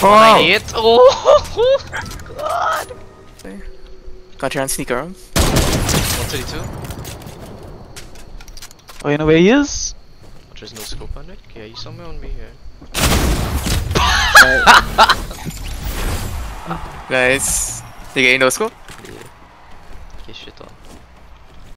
198. Oh, God. Got your on sneak around. 132. Oh, you know where he is? There's no scope on it. Yeah, you saw me on me here. Guys, you getting no scope? Yeah. Get shit on.